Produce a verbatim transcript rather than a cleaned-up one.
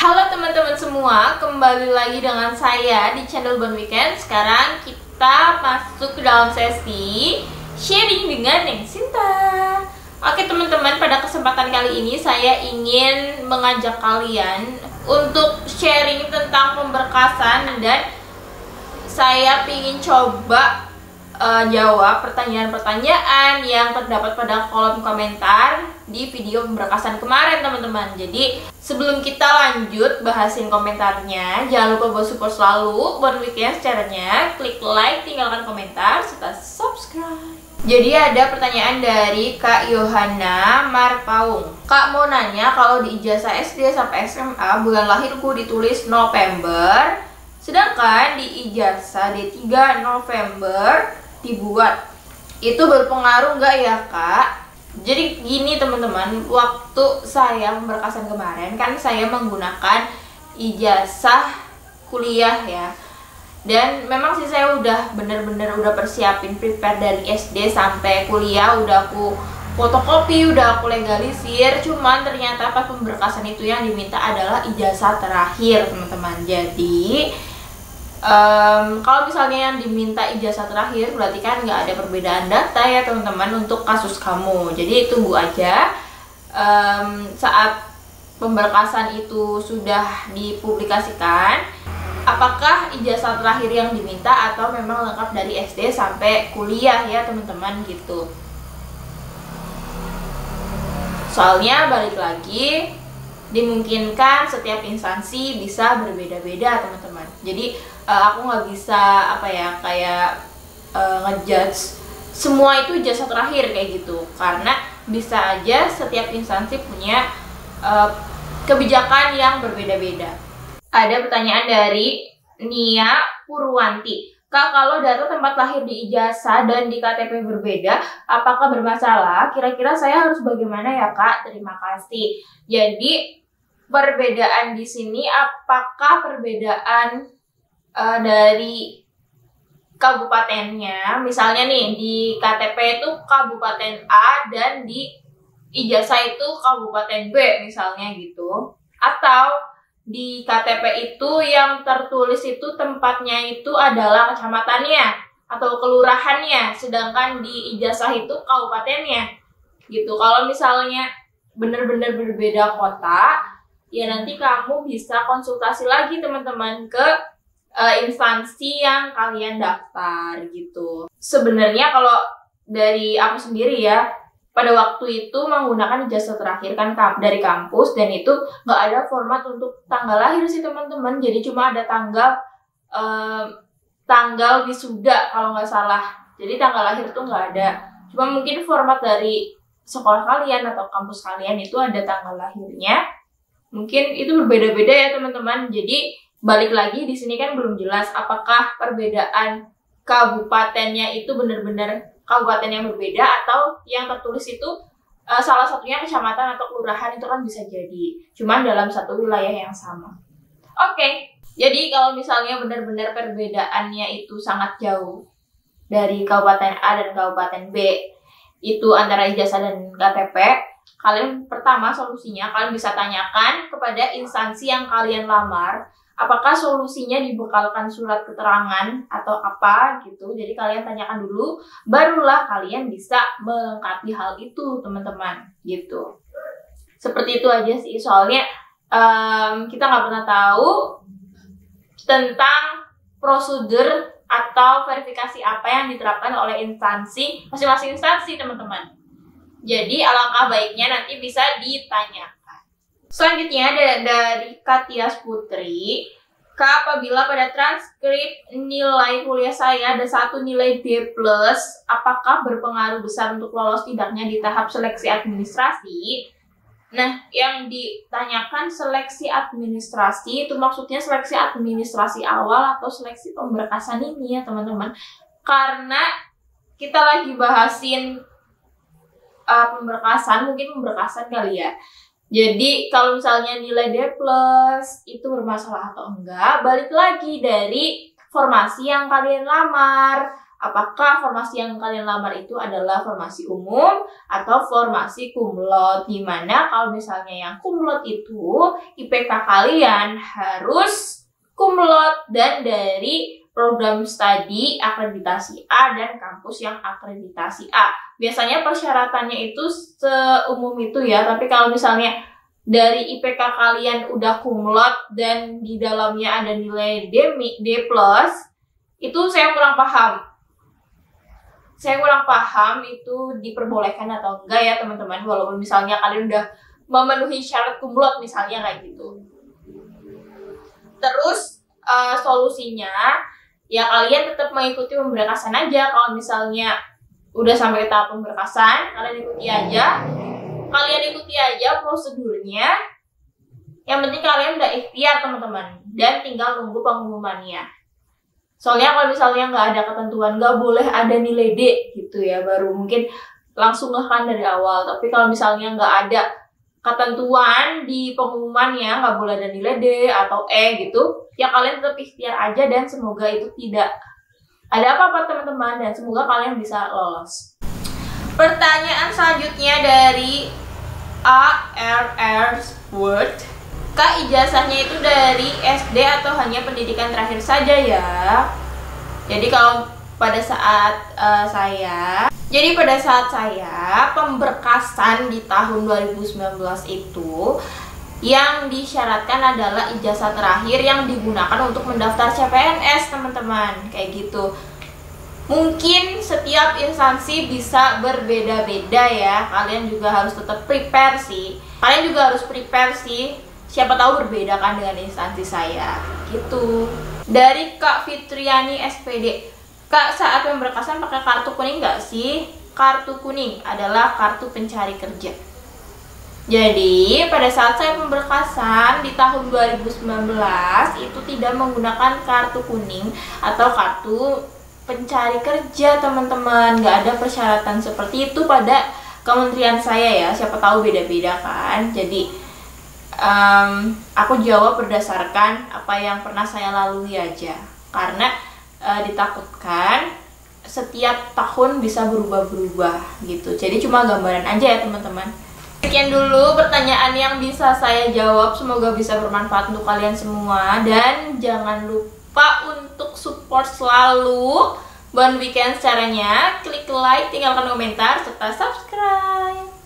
Halo teman-teman semua, kembali lagi dengan saya di channel Bon Weekend. Sekarang kita masuk ke dalam sesi sharing dengan Neng Sinta. Oke teman-teman, pada kesempatan kali ini saya ingin mengajak kalian untuk sharing tentang pemberkasan, dan saya ingin coba uh, jawab pertanyaan-pertanyaan yang terdapat pada kolom komentar di video pemberkasan kemarin teman-teman. Jadi sebelum kita lanjut bahasin komentarnya, jangan lupa buat support selalu Bon Weekend. Caranya klik like, tinggalkan komentar, serta subscribe. Jadi ada pertanyaan dari Kak Yohana Marpaung. Kak mau nanya, kalau di ijazah S D sampai S M A bulan lahirku ditulis November, sedangkan di ijazah D tiga November dibuat. Itu berpengaruh nggak ya Kak? Jadi gini teman-teman, waktu saya pemberkasan kemarin kan saya menggunakan ijazah kuliah ya. Dan memang sih saya udah bener-bener udah persiapin prepare dari S D sampai kuliah, udah aku fotokopi, udah aku legalisir. Cuman ternyata pas pemberkasan itu yang diminta adalah ijazah terakhir teman-teman. Jadi Um, kalau misalnya yang diminta ijazah terakhir, berarti kan nggak ada perbedaan data ya teman-teman untuk kasus kamu. Jadi tunggu aja um, saat pemberkasan itu sudah dipublikasikan, apakah ijazah terakhir yang diminta atau memang lengkap dari S D sampai kuliah ya teman-teman gitu. Soalnya balik lagi, dimungkinkan setiap instansi bisa berbeda-beda teman-teman. Jadi Uh, aku nggak bisa apa ya kayak uh, ngejudge semua itu ijazah terakhir kayak gitu, karena bisa aja setiap instansi punya uh, kebijakan yang berbeda-beda. Ada pertanyaan dari Nia Purwanti. Kak, kalau data tempat lahir di ijazah dan di K T P berbeda, apakah bermasalah? Kira-kira saya harus bagaimana ya Kak? Terima kasih. Jadi perbedaan di sini apakah perbedaan Uh, dari kabupatennya, misalnya nih di K T P itu Kabupaten A dan di ijazah itu Kabupaten B misalnya gitu, atau di K T P itu yang tertulis itu tempatnya itu adalah kecamatannya atau kelurahannya, sedangkan di ijazah itu kabupatennya gitu. Kalau misalnya benar-benar berbeda kota, ya nanti kamu bisa konsultasi lagi teman-teman ke Uh, instansi yang kalian daftar gitu. Sebenarnya kalau dari aku sendiri ya, pada waktu itu menggunakan ijazah terakhir kan dari kampus, dan itu nggak ada format untuk tanggal lahir sih teman-teman. Jadi cuma ada tanggal uh, tanggal wisuda kalau nggak salah. Jadi tanggal lahir tuh nggak ada. Cuma mungkin format dari sekolah kalian atau kampus kalian itu ada tanggal lahirnya. Mungkin itu berbeda-beda ya teman-teman. Jadi balik lagi di sini kan belum jelas apakah perbedaan kabupatennya itu benar-benar kabupaten yang berbeda atau yang tertulis itu uh, salah satunya kecamatan atau kelurahan, itu kan bisa jadi cuman dalam satu wilayah yang sama. Oke, okay. Jadi kalau misalnya benar-benar perbedaannya itu sangat jauh dari Kabupaten A dan Kabupaten B itu antara ijazah dan K T P, kalian pertama solusinya kalian bisa tanyakan kepada instansi yang kalian lamar. Apakah solusinya dibekalkan surat keterangan atau apa gitu. Jadi kalian tanyakan dulu, barulah kalian bisa melengkapi hal itu teman-teman gitu. Seperti itu aja sih, soalnya um, kita nggak pernah tahu tentang prosedur atau verifikasi apa yang diterapkan oleh instansi, masing-masing instansi teman-teman. Jadi alangkah baiknya nanti bisa ditanyakan. Selanjutnya ada dari Katias Putri. Kak, apabila pada transkrip nilai kuliah saya ada satu nilai D plus, apakah berpengaruh besar untuk lolos tidaknya di tahap seleksi administrasi? Nah, yang ditanyakan seleksi administrasi itu maksudnya seleksi administrasi awal atau seleksi pemberkasan ini ya teman-teman. Karena kita lagi bahasin uh, pemberkasan, mungkin pemberkasan kali ya. Jadi kalau misalnya nilai D plus itu bermasalah atau enggak, balik lagi dari formasi yang kalian lamar, apakah formasi yang kalian lamar itu adalah formasi umum atau formasi kumlot. Dimana kalau misalnya yang kumlot itu I P K kalian harus kumlot dan dari program studi akreditasi A dan kampus yang akreditasi A. Biasanya persyaratannya itu seumum itu ya, tapi kalau misalnya dari I P K kalian udah kumlot dan di dalamnya ada nilai D, D plus, itu saya kurang paham. Saya kurang paham itu diperbolehkan atau enggak ya teman-teman, walaupun misalnya kalian udah memenuhi syarat kumlot misalnya kayak gitu. Terus uh, solusinya ya kalian tetap mengikuti pemberkasan aja. Kalau misalnya udah sampai tahap pemberkasan, kalian ikuti aja. Kalian ikuti aja prosedurnya. Yang penting kalian udah ikhtiar teman-teman, dan tinggal nunggu pengumumannya. Soalnya kalau misalnya nggak ada ketentuan, nggak boleh ada nilai D gitu ya, baru mungkin langsung ngekan dari awal. Tapi kalau misalnya nggak ada ketentuan di pengumumannya, nggak boleh ada nilai D atau E gitu, ya kalian tetap ikhtiar aja dan semoga itu tidak ada apa-apa teman-teman, dan semoga kalian bisa lolos. Pertanyaan selanjutnya dari A R R Word. Kak, ijazahnya itu dari S D atau hanya pendidikan terakhir saja ya? Jadi kalau pada saat uh, saya Jadi pada saat saya pemberkasan di tahun dua ribu sembilan belas itu, yang disyaratkan adalah ijazah terakhir yang digunakan untuk mendaftar C P N S teman-teman, kayak gitu. Mungkin setiap instansi bisa berbeda-beda ya, kalian juga harus tetap prepare sih. Kalian juga harus prepare sih, siapa tahu berbeda kan dengan instansi saya, gitu. Dari Kak Fitriani S P D, Kak, saat pemberkasan pakai kartu kuning nggak sih? Kartu kuning adalah kartu pencari kerja. Jadi pada saat saya pemberkasan di tahun dua ribu sembilan belas itu tidak menggunakan kartu kuning atau kartu pencari kerja teman-teman. Nggak ada persyaratan seperti itu pada kementerian saya ya, siapa tahu beda-beda kan. Jadi Um, aku jawab berdasarkan apa yang pernah saya lalui aja, karena uh, ditakutkan setiap tahun bisa berubah-berubah gitu. Jadi cuma gambaran aja ya teman-teman. Sekian dulu pertanyaan yang bisa saya jawab, semoga bisa bermanfaat untuk kalian semua, dan jangan lupa untuk support selalu Bond Weekend. Caranya klik like, tinggalkan komentar, serta subscribe.